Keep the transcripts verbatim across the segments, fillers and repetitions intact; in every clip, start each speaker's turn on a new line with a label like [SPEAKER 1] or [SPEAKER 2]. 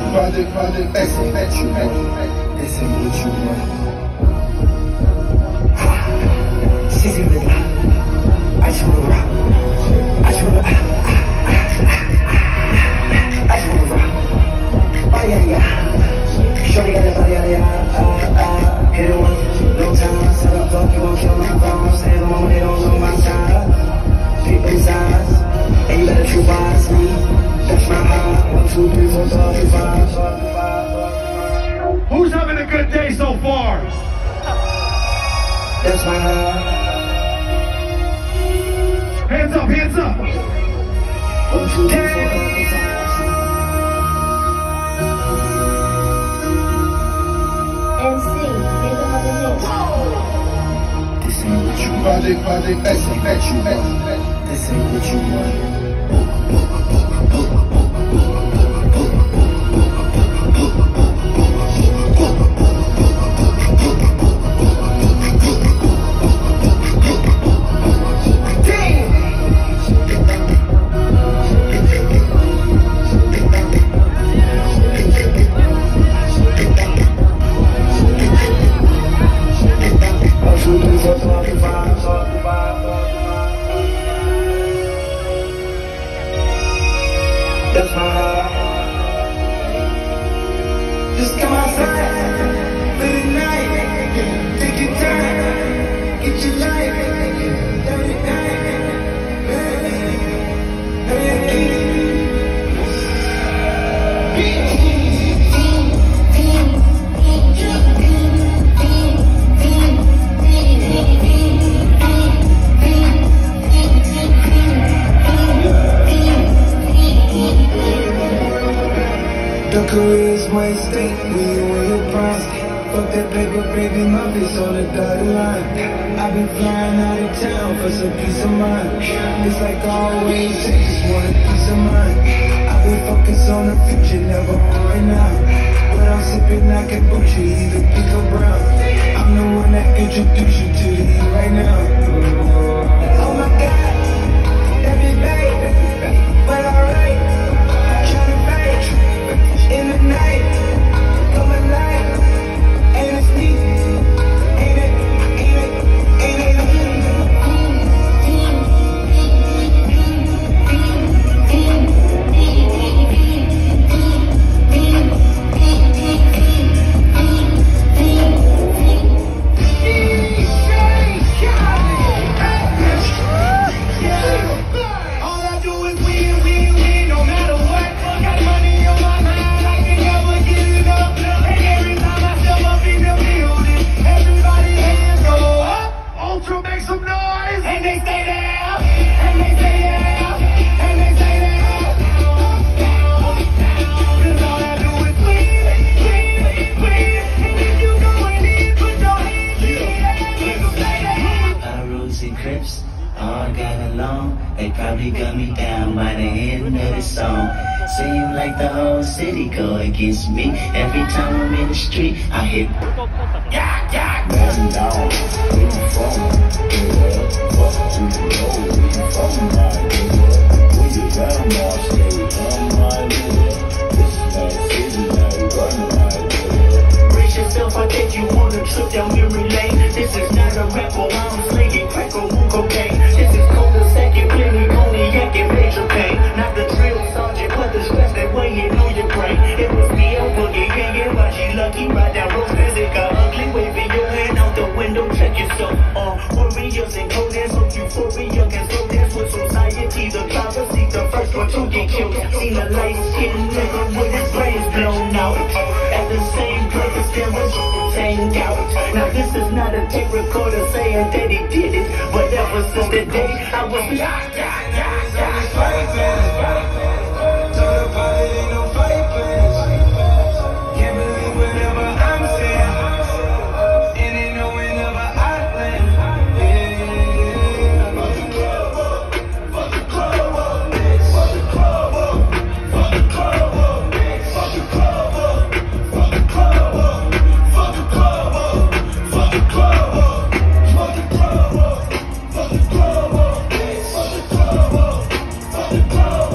[SPEAKER 1] Project, project, X, X, you X, this ain't what you want. She's in the block. I just wanna rock. I just wanna, I just wanna rock. Oh yeah, yeah. Shorty got that body, yeah, yeah. Uh, uh, hit it once, no time. Set up, fuck, you gon' kill my phone. Stay the moment they don't know my side. People size, and you better true wise me. That's my high. One, two, three, four, five, six, five, five, five.
[SPEAKER 2] Who's having a good day so far?
[SPEAKER 1] That's my high.
[SPEAKER 2] Hands up, hands up.
[SPEAKER 1] One, two, three, four, five, six, seven.
[SPEAKER 3] M C, nigga have a hit.
[SPEAKER 1] This ain't what you project, project, X, X, you X. This ain't what you want. That's my heart. Just come outside for the night. Take your time, get your life. Every the career's wasted when you in your prime. Fuck that paper, baby, my face on the dotted line. I've been flying out of town for some peace of mind. It's like always, I just want a peace of mind. I've been focused on the future, never on right now. But I'm sipping like a butcher, either pink or brown. I'm the one that introduced you to the heat right now. Oh my God, that be bad, but alright. Tryna fake in the night, come alive, and it's me, ain't it, ain't it, ain't it, all I do is win, win, win, no matter what. Got money on my mind, I can never give it up. And every time I step up in the building, everybody hands go up.
[SPEAKER 2] Ultra, make some noise.
[SPEAKER 1] And they stay there, and they stay there, and they stay there. Cause all I do is win, win, win. And if you going in, put your hands in the air, nigga, stay there.
[SPEAKER 4] Our roots and Crips all got along. They probably got me down by the end of the song. Seem like the whole city go against me. Every time I'm in the street, I hit yeah, yeah.
[SPEAKER 5] Man down, where you from? Yeah, fuck to the road, where you from, my nigga? Where your grandma stay, on my nigga? This is that city that run my nigga.
[SPEAKER 4] Brace yourself, I think you want a trip down memory lane. This is not a rap, but I'm slinging crack or cocaine. This is cold as second, plenty cognac and major pain. Not the drill sergeant, but the stress that weighing on your brain. It was me, I'm boogie, hanging, but she lucky, ride down road, music, got ugly, waving your hand out the window, check yourself. Uh, warriors and coders, so euphoria can slow dance with society. The driver seat, the first one to get killed. Seen a light-skinned nigga with his brains blown out. At the same place, there was hang out. Now this is not a tape recorder saying that he did it, but ever since the day I was yeah, yeah, yeah, yeah.
[SPEAKER 5] Fuck the club.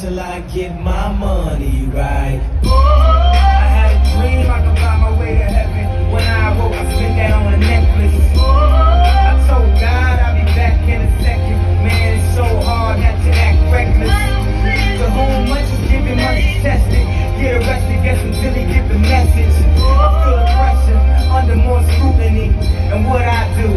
[SPEAKER 1] till I get my money right.
[SPEAKER 4] I had a dream I could buy my way to heaven. When I woke, I spent that on a necklace. I told God I'll be back in a second. Man, it's so hard not to act reckless. To whom much is given, much is tested. Get arrested, guess until he get the message. I feel the pressure, under more scrutiny. And what I do?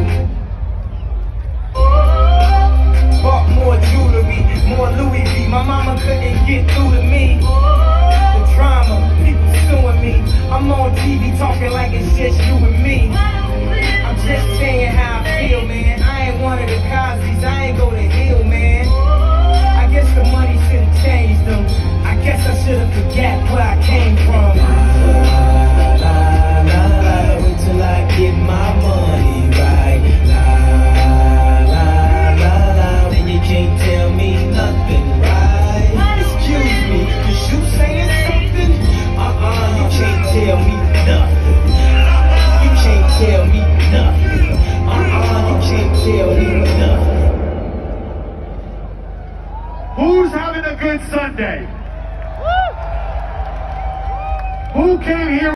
[SPEAKER 4] Bought more jewelry, more Louis V. My mama couldn't get through to me. The drama, people suing me. I'm on T V talking like it's just you and me. I'm just saying how I feel, man. I ain't one of the Cosby's, I ain't go to Hill, man. I guess the money should've changed them. I guess I should've forgot where I came from.
[SPEAKER 1] La, la, la, la, wait till I get my money right. La, la, la, la, then you can't tell me nothing, right? Excuse me, cause you saying something? Uh-uh, you can't tell me nothing. You can't tell me nothing. Uh-uh, you can't tell me nothing.
[SPEAKER 2] Who's having a good Sunday? Who came here?